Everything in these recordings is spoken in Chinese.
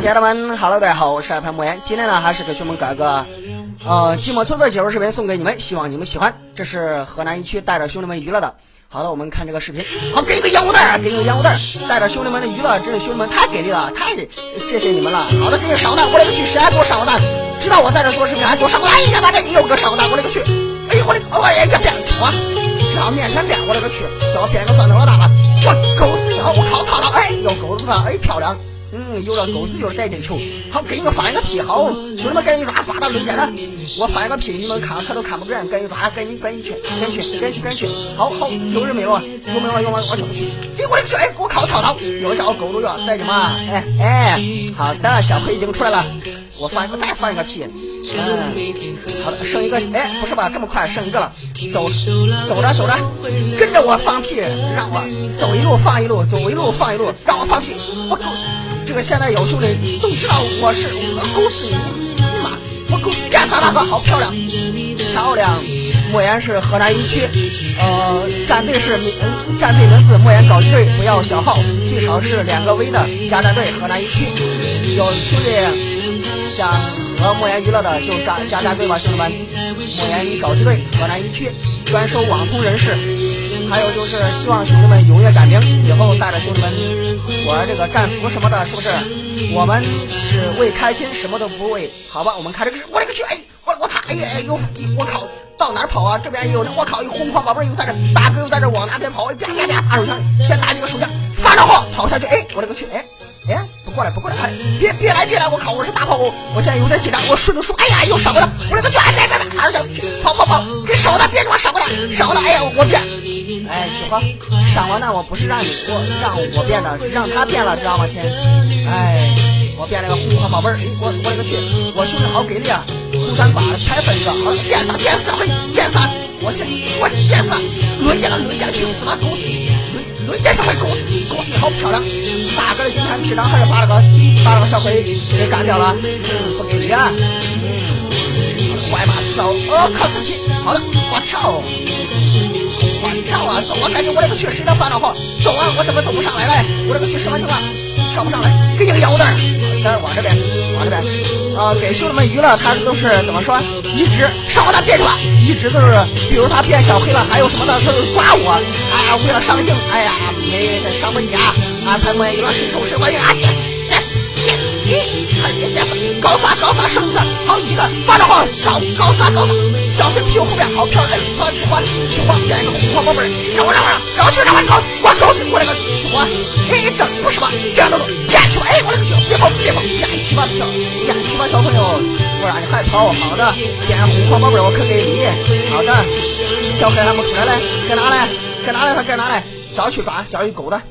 亲爱的们，Hello， 大家好，我是iPad莫言。今天呢，还是给兄弟们搞个寂寞村的解说视频送给你们，希望你们喜欢。这是河南一区带着兄弟们娱乐的。好的，我们看这个视频。好，给一个烟雾弹，给一个烟雾弹，带着兄弟们的娱乐，真是兄弟们太给力了，太谢谢你们了。好的，给你上弹，我勒个去，谁还给我上个弹？知道我在这做视频还给我上个弹？哎呀妈的，你又给我上个弹，我勒个去！哎呀，我呀呀变错，这样面前变，我勒个去，叫我变个钻头老大吧！我狗死你了，我靠，套到，哎，又狗子了，哎，漂亮。有了狗子就是带进球，好，给你们翻一个屁，好，兄弟们赶紧抓到中间了，我翻一个屁，你们看可都看不准，赶紧抓，赶紧去，好，有人没了，有没了，我就去，哎，我的去，哎，我靠，套，又叫我狗肉药，带进嘛，哎，好的，小黑已经出来了，我再翻一个屁，好的，剩一个，哎，不是吧，这么快剩一个了，走着，跟着我放屁，让我走一路放一路，让我放屁，我狗。这个现在有兄弟都知道我狗死你妈！我狗干啥大哥好漂亮，莫言是河南一区，战队名字莫言高级队，不要小号，最少是2个 V 的加战队河南一区。有兄弟想和莫言娱乐的就加战队吧，兄弟们！莫言高级队河南一区专收网通人士。还有就是希望兄弟们踊跃改名，以后带着兄弟们玩这个战服什么的，是不是？我们只为开心，什么都不为，好吧？我们看这个是，我勒个去！哎，我操！哎呀，我靠，到哪儿跑啊？这边也有人，我靠！红框宝贝又在这，大哥又在这往哪边跑？啪！打手枪，先打几个手枪，发着火跑下去！哎，我勒个去！哎，不过来！哎，别来！我靠！我是大炮，我现在有点紧张，我顺着树，哎呀，又上过来！我勒个去！哎，别！打手枪，跑！给烧的，别他妈上过来！哎呀，我变！哎，菊花，上完弹我不是让我变的，是让他变了，知道吗，亲？哎，我变了个红框宝贝儿，我勒个去！我兄弟好给力啊！孤单把拍死一个，好，变死，我变死了，轮奸了，去死吧，狗死！轮奸小黑，狗死，好漂亮！大个的金牌皮囊还是把了个小黑给干掉了，不给力啊！坏马刺刀，可死气！好的，我跳啊，走啊，赶紧！我勒个去，谁能翻着火？走啊，我怎么走不上来了？我勒个去，什么情况？跳不上来，给你个腰带，往这边，给兄弟们娱乐，他都是怎么说？一直上我的别抓，一直都是，比如他变小黑了，还有什么的，他就抓我，哎呀，为了上镜，哎呀，没伤不起啊！他们娱乐谁受谁欢迎啊 ？yes，高撒剩一个，好几个，发着火，高撒，小心屁股后面，好漂亮！去花变一个红花宝贝儿，让我搞，我搞死我那个去花！哎，这不是吧？这样都变去吧！哎，我那个去，别跑，变去吧，小朋友，不然你还跑？好的，变红花宝贝儿，我可给力！好的，小黑还没出来嘞，该拿来，他该拿来，找去抓，找一狗的，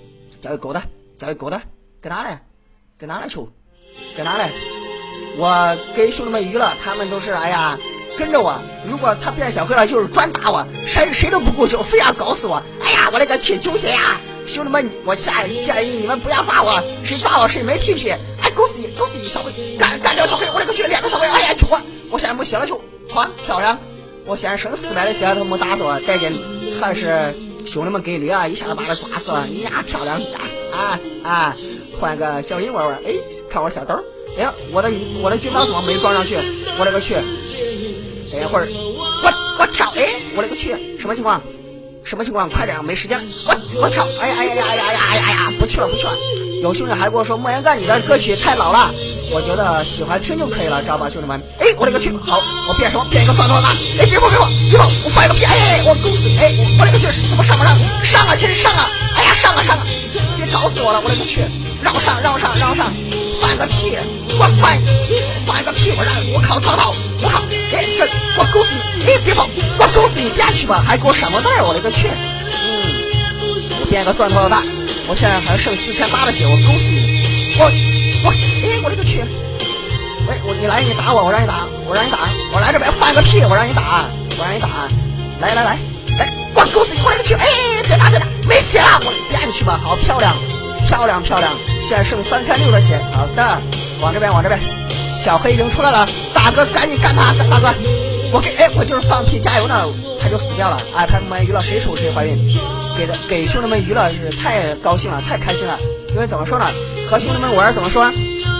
该拿来球，该拿来！我给兄弟们娱乐，他们都是哎呀跟着我。如果他变小黑了，就是专打我，谁都不顾救，非要搞死我。哎呀，我那个去纠结呀！兄弟们，我建议你们不要抓我，谁抓我谁没屁屁！哎，狗死你小黑，干掉小黑！我那个去2个小黑，哎呀，去我现在没血了球，好漂亮！我现在剩400的血都没打死我，带进还是兄弟们给力啊！一下子把他抓死了，呀，漂亮啊！换个小银玩，哎，看我小刀，哎呀，我的军刀怎么没装上去？我勒个去！等一会儿，我跳，哎，我勒个去，什么情况？快点，没时间了，我跳，哎呀，不去了。有兄弟还跟我说莫言干你的歌曲太老了，我觉得喜欢听就可以了，知道吧，兄弟们？哎，我勒个去，好，我变什么？变一个钻头大，哎，别跑，我翻一个屁，哎，我狗死，哎，我勒个去，怎么上不上？上啊，亲，上啊！哎呀，上啊！别搞死我了，我勒个去！让我上！翻个屁！我翻一个屁！我靠！我靠！哎，这我狗死你！哎，别跑！我狗死你！别去吧，还给我上个袋儿！我勒个去！我变个钻头老大，我现在还剩4800的血，我狗死你！哎，我勒个去！喂，你来，你打我，我让你打，我来这边翻个屁，我让你打，来，我狗死你！我勒个去！哎，别打，没血了，我别去吧，好漂亮！现在剩3600的血，好的，往这边，小黑已经出来了，大哥赶紧干他，大哥，我就是放屁加油呢，他就死掉了。iPad莫言娱乐谁丑谁怀孕，给兄弟们娱乐是太高兴了，太开心了，因为怎么说呢，和兄弟们玩怎么说，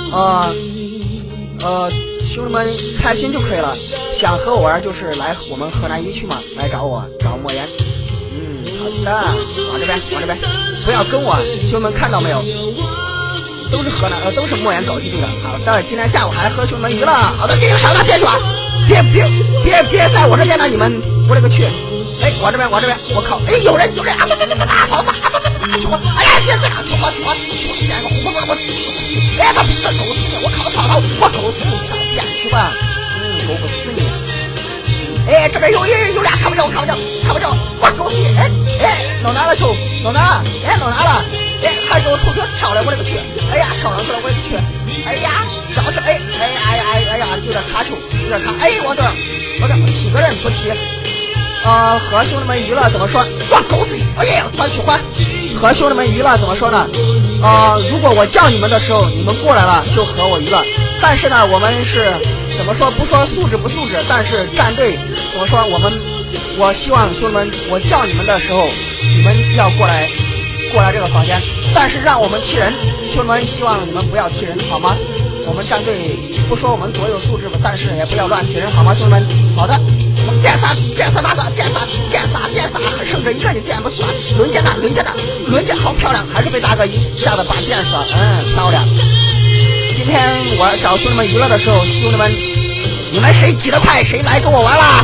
兄弟们开心就可以了。想和我玩就是来我们河南一区嘛，来找我找莫言。好的，往这边，不要跟我，兄弟们看到没有？都是河南都是莫言搞基地的。好的，今天下午还和兄弟们娱乐。好的，别上了，别去了，别在我这边了，你们，我勒个去！哎，往这边，我靠！哎，有人啊！对，扫啥？去我！哎呀，别去我！点个红包我！哎，他不是狗死你！我靠，淘我狗死你！别去吧！狗不死你！哎，这边有俩看不着，我狗死你！哎，弄哪了球？弄哪了？哎，弄哪了？哎，还给我头顶跳来，我勒个去！哎呀，跳上去了，我勒个去！哎呀，绕去！哎呀，有点卡球，哎，我这踢个人不踢。和兄弟们娱乐怎么说？我狗死你！哎呀，突然去还。和兄弟们娱乐怎么说呢？如果我叫你们的时候，你们过来了就和我娱乐。但是呢，我们是怎么说？不说素质不素质，但是战队怎么说？我希望兄弟们，我叫你们的时候，你们要过来这个房间。但是让我们踢人，兄弟们希望你们不要踢人，好吗？我们战队不说我们多有素质吧，但是也不要乱踢人，好吗，兄弟们？好的。点啥大哥，点啥，剩着一个你点不死啊！轮奸好漂亮，还是被大哥一下子把电死了，漂亮。今天我找兄弟们娱乐的时候，兄弟们，你们谁挤得快，谁来跟我玩啦！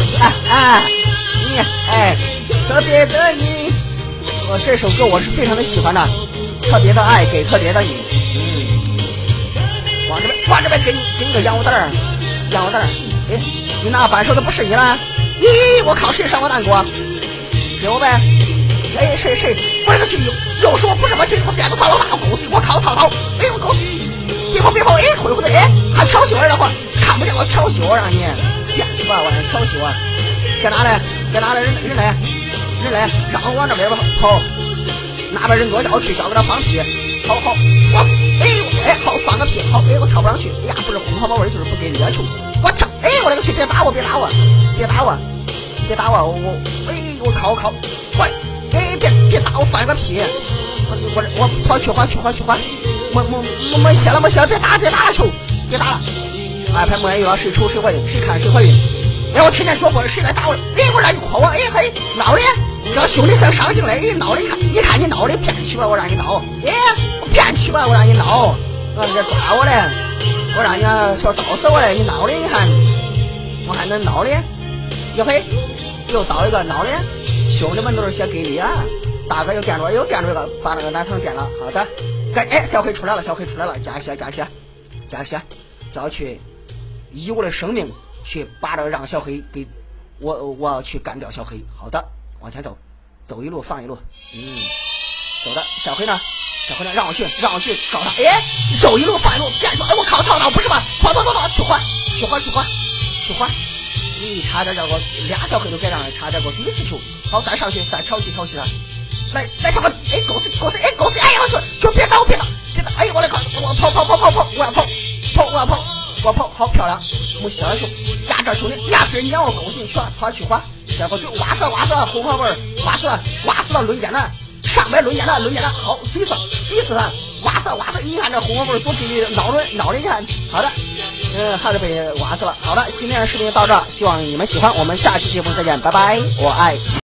特别的你，这首歌我是非常的喜欢的，特别的爱给特别的你，往这边给你个羊肉蛋儿，哎，你那扳手的不是你了？咦，我靠，谁上我蛋锅？给我呗！哎，谁？我勒个去！又说不是我亲，我点个抓老大，狗死！我靠，淘！哎呦，狗死！别跑！哎，回的！哎，还调戏我这货，看不见我调戏我让你别去吧，我还调戏我！该哪来？人来！让我往这边跑！那边人多叫去，叫给他放屁！好，好放个屁！好，哎，我跳不上去！哎呀，不是红泡泡味，就是不给猎球！我跳！哎，我勒个去！别打我！我靠！喂！哎，别打我！放个屁！我跑去还！没歇了！别打了球！别打了！哎，拍莫言又要谁抽谁怀孕，谁看谁怀孕！哎，我天天说过谁来打我！哎，我让你夸我！哎嘿，闹的！让兄弟想上进来！哎，闹的你看你闹的，别去吧！我让你闹！哎，别去吧！我让你闹！你这抓我嘞！我让你小骚死我嘞！你闹的，你看我还能闹的？哟嘿，又倒一个闹的！兄弟们都是些给力啊！大哥又点着一个，把那个男藤点了。好的，哎，小黑出来了，加血，就要去以我的生命去把这个让小黑给我要去干掉小黑。好的，往前走一路放一路。走的小黑呢，让我去找他。哎，走一路放一路，别说，哎，我靠，操，不是吧？跑，去换。差点叫我俩小黑都该让人差点给我怼死球。好，再上去，再挑戏他。来小黑，哎，狗死，哎，我去，别打！哎，我来靠，我跑，我要跑，好漂亮！没血了球，呀，这兄弟，呀，给人家我狗死你去了，去换，结果就挖死了，红泡味，挖死了，轮奸的，上边轮奸的，好，怼死他，挖死，你看这红泡味多给力，脑袋，你看，好的。还是被挖死了。好的，今天的视频就到这，希望你们喜欢，我们下期节目再见，拜拜，我爱。